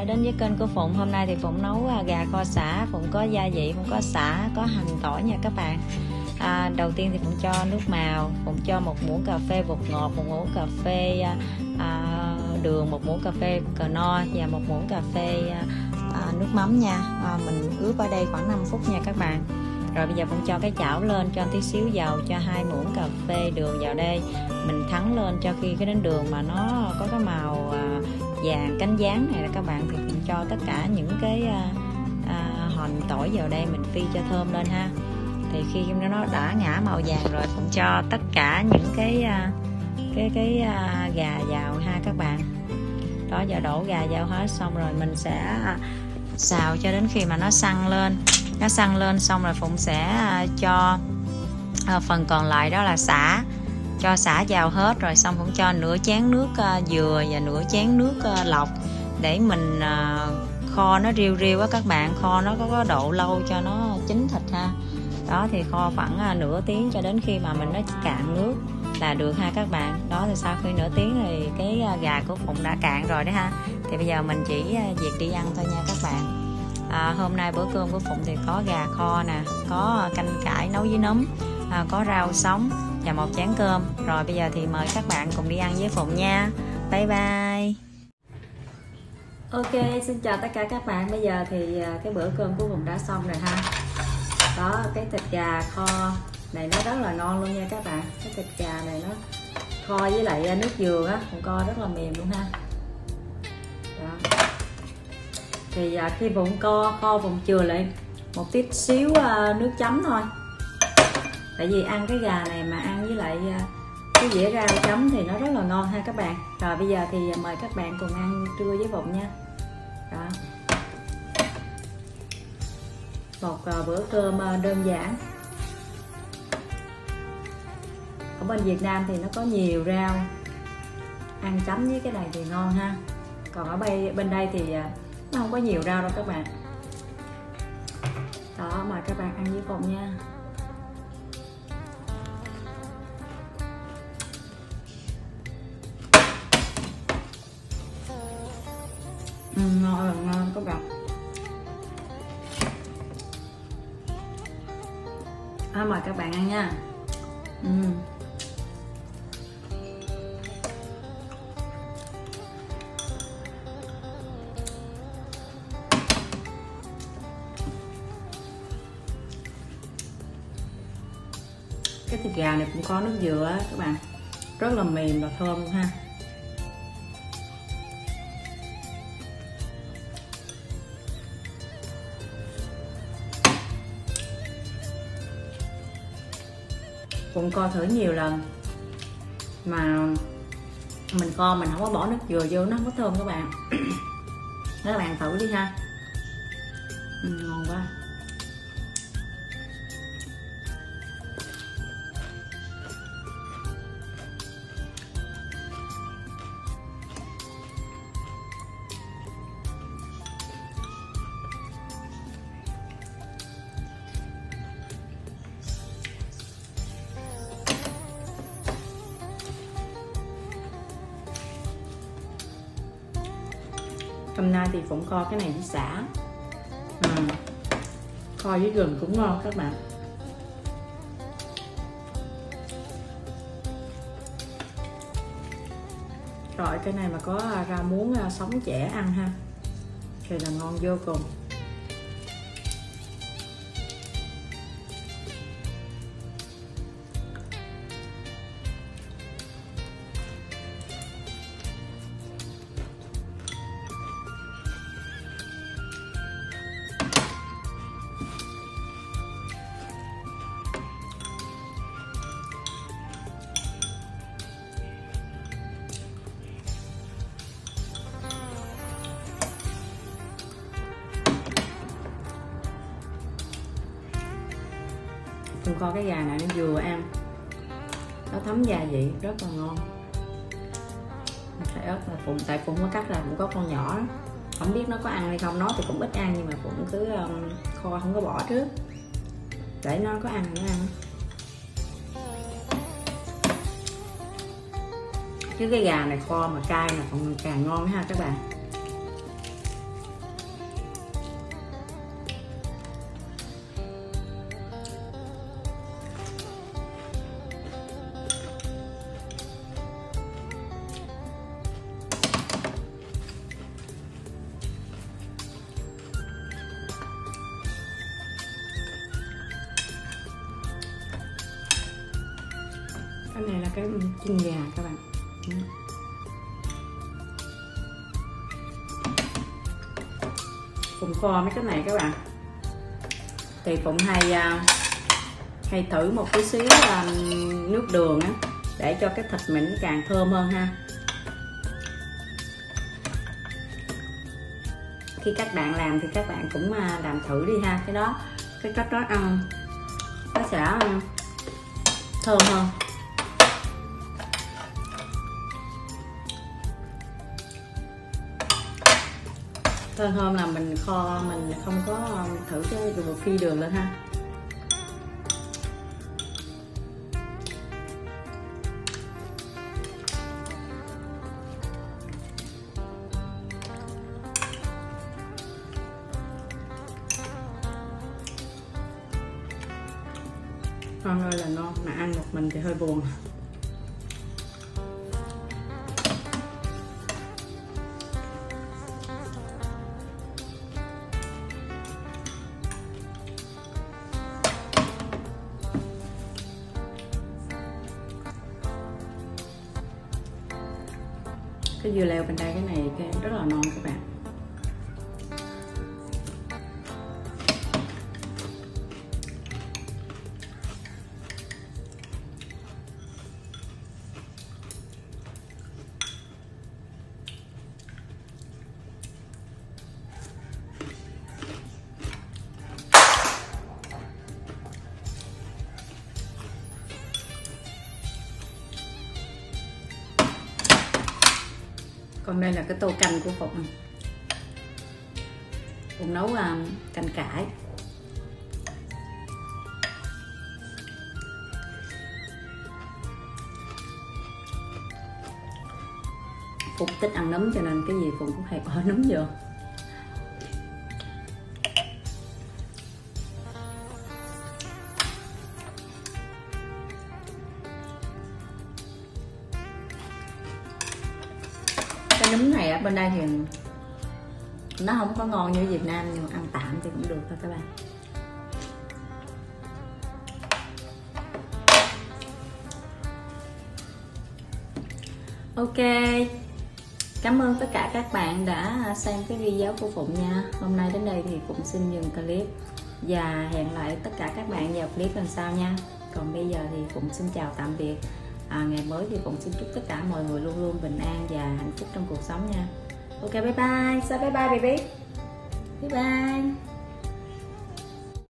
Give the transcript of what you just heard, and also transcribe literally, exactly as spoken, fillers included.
đã đến với kênh của Phụng. Hôm nay thì Phụng nấu gà kho sả. Phụng có gia vị, Phụng có sả, có hành, tỏi nha các bạn. à, Đầu tiên thì Phụng cho nước màu, Phụng cho một muỗng cà phê bột ngọt, một muỗng cà phê à, đường, một muỗng cà phê cờ no và một muỗng cà phê à, nước mắm nha. à, Mình ướp ở đây khoảng năm phút nha các bạn. Rồi bây giờ Phụng cho cái chảo lên, cho tí xíu dầu, cho hai muỗng cà phê đường vào đây. Mình thắng lên cho khi cái đến đường mà nó có cái màu à, vàng cánh gián này là các bạn, thì mình cho tất cả những cái à, à, hành tỏi vào đây, mình phi cho thơm lên ha. Thì khi nó đã ngả màu vàng rồi, Phụng cho tất cả những cái à, cái cái à, gà vào ha các bạn. Đó, giờ đổ gà vào hết xong rồi mình sẽ à, xào cho đến khi mà nó săn lên. Nó săn lên xong rồi Phụng sẽ à, cho à, phần còn lại đó là sả. Cho sả vào hết rồi xong Phụng cho nửa chén nước uh, dừa và nửa chén nước uh, lọc để mình uh, kho nó riu riu á các bạn, kho nó có, có độ lâu cho nó chín thịt ha. Đó thì kho khoảng uh, nửa tiếng cho đến khi mà mình nó cạn nước là được ha các bạn. Đó thì sau khi nửa tiếng thì cái uh, gà của Phụng đã cạn rồi đấy ha. Thì bây giờ mình chỉ uh, việc đi ăn thôi nha các bạn. À, hôm nay bữa cơm của Phụng thì có gà kho nè, có canh cải nấu với nấm, à, có rau sống và một chén cơm. Rồi bây giờ thì mời các bạn cùng đi ăn với Phụng nha. Bye bye. Ok, xin chào tất cả các bạn. Bây giờ thì cái bữa cơm của Phụng đã xong rồi ha. Đó, cái thịt gà kho này nó rất là ngon luôn nha các bạn. Cái thịt gà này nó kho với lại nước dừa á, Phụng kho rất là mềm luôn ha. Đó. Thì khi Phụng kho, kho Phụng chừa lại một tí xíu nước chấm thôi. Tại vì ăn cái gà này mà ăn với lại cái dĩa rau chấm thì nó rất là ngon ha các bạn. Rồi bây giờ thì mời các bạn cùng ăn trưa với Phụng nha. Đó. Một bữa cơm đơn giản. Ở bên Việt Nam thì nó có nhiều rau, ăn chấm với cái này thì ngon ha. Còn ở bên, bên đây thì nó không có nhiều rau đâu các bạn. Đó, mời các bạn ăn với Phụng nha. Ừ, ngon là ngon các bạn. À, mời các bạn ăn nha. Ừ. Cái thịt gà này cũng có nước dừa á các bạn, rất là mềm và thơm luôn ha. Cũng co thử nhiều lần mà mình co mình không có bỏ nước dừa vô, nó không có thơm các bạn. Các bạn thử đi ha. Ừ, ngon quá. Hôm nay thì Phụng kho cái này với sả, à, kho với gừng cũng ngon các bạn. Rồi cái này mà có rau muống sống chẻ ăn ha thì là ngon vô cùng. Phụng kho cái gà này nó vừa ăn, nó thấm gia vị rất là ngon. Tại ớt là Phụng, tại Phụng có cắt ra cũng có con nhỏ đó. Không biết nó có ăn hay không, nó thì cũng ít ăn nhưng mà Phụng cứ um, kho không có bỏ trước để nó có ăn nó ăn. Chứ cái gà này kho mà cay là còn càng ngon ha các bạn. Cái này là cái chân gà các bạn. Phụng kho mấy cái này các bạn thì Phụng hay hay thử một tí xíu nước đường á để cho cái thịt mình càng thơm hơn ha. Khi các bạn làm thì các bạn cũng làm thử đi ha, cái đó cái cách đó ăn nó sẽ thơm hơn. Thơm hơn là mình kho mình không có thử cái đồ phi đường lên ha. Ngon ơi là ngon, mà ăn một mình thì hơi buồn. Cái dưa leo bên đây cái này cái rất là ngon các bạn. Còn đây là cái tô canh của Phụng. Phụng nấu uh, canh cải. Phụng thích ăn nấm cho nên cái gì Phụng cũng hay bỏ nấm vô. Cái nấm này ở bên đây thì nó không có ngon như Việt Nam, nhưng mà ăn tạm thì cũng được thôi các bạn. Ok, cảm ơn tất cả các bạn đã xem cái video của Phụng nha. Hôm nay đến đây thì Phụng xin dừng clip và hẹn lại tất cả các bạn vào clip lần sau nha. Còn bây giờ thì Phụng xin chào tạm biệt. À, ngày mới thì Phụng xin chúc tất cả mọi người luôn luôn bình an và hạnh phúc trong cuộc sống nha. Ok, bye bye. Say bye bye baby. Bye bye.